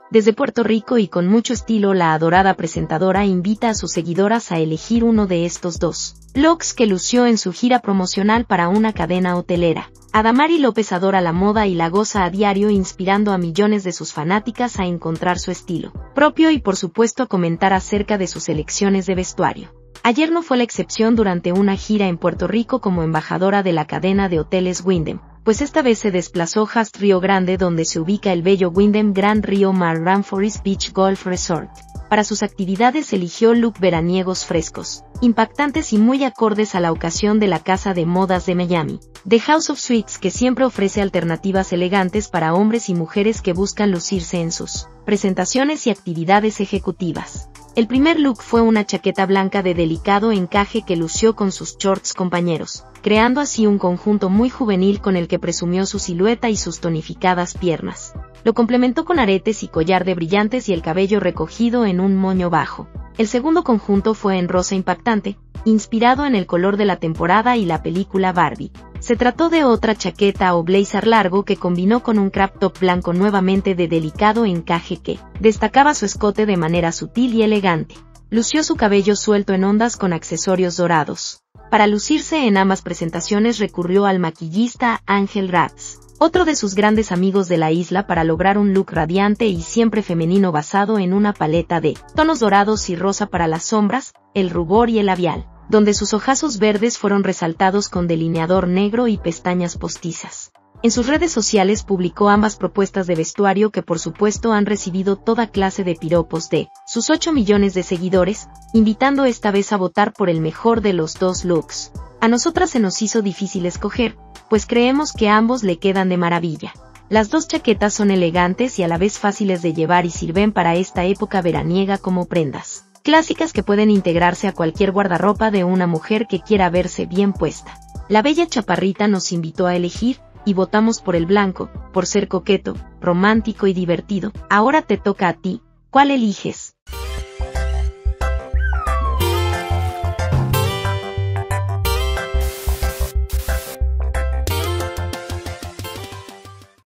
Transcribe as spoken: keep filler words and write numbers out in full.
Desde Puerto Rico y con mucho estilo, la adorada presentadora invita a sus seguidoras a elegir uno de estos dos looks que lució en su gira promocional para una cadena hotelera. Adamari López adora la moda y la goza a diario, inspirando a millones de sus fanáticas a encontrar su estilo propio y por supuesto a comentar acerca de sus elecciones de vestuario. Ayer no fue la excepción durante una gira en Puerto Rico como embajadora de la cadena de hoteles Wyndham, pues esta vez se desplazó hasta Río Grande, donde se ubica el bello Wyndham Grand Rio Mar Rainforest Beach Golf Resort. Para sus actividades eligió look veraniegos frescos, impactantes y muy acordes a la ocasión de la casa de modas de Miami, The House of Sweets, que siempre ofrece alternativas elegantes para hombres y mujeres que buscan lucirse en sus presentaciones y actividades ejecutivas. El primer look fue una chaqueta blanca de delicado encaje que lució con sus shorts compañeros, creando así un conjunto muy juvenil con el que presumió su silueta y sus tonificadas piernas. Lo complementó con aretes y collar de brillantes y el cabello recogido en un moño bajo. El segundo conjunto fue en rosa impactante, inspirado en el color de la temporada y la película Barbie. Se trató de otra chaqueta o blazer largo que combinó con un crop top blanco nuevamente de delicado encaje que destacaba su escote de manera sutil y elegante. Lució su cabello suelto en ondas con accesorios dorados. Para lucirse en ambas presentaciones recurrió al maquillista Ángel Ratz, otro de sus grandes amigos de la isla, para lograr un look radiante y siempre femenino basado en una paleta de tonos dorados y rosa para las sombras, el rubor y el labial, donde sus ojazos verdes fueron resaltados con delineador negro y pestañas postizas. En sus redes sociales publicó ambas propuestas de vestuario que por supuesto han recibido toda clase de piropos de sus ocho millones de seguidores, invitando esta vez a votar por el mejor de los dos looks. A nosotras se nos hizo difícil escoger, pues creemos que ambos le quedan de maravilla. Las dos chaquetas son elegantes y a la vez fáciles de llevar y sirven para esta época veraniega como prendas clásicas que pueden integrarse a cualquier guardarropa de una mujer que quiera verse bien puesta. La bella chaparrita nos invitó a elegir, y votamos por el blanco, por ser coqueto, romántico y divertido. Ahora te toca a ti, ¿cuál eliges?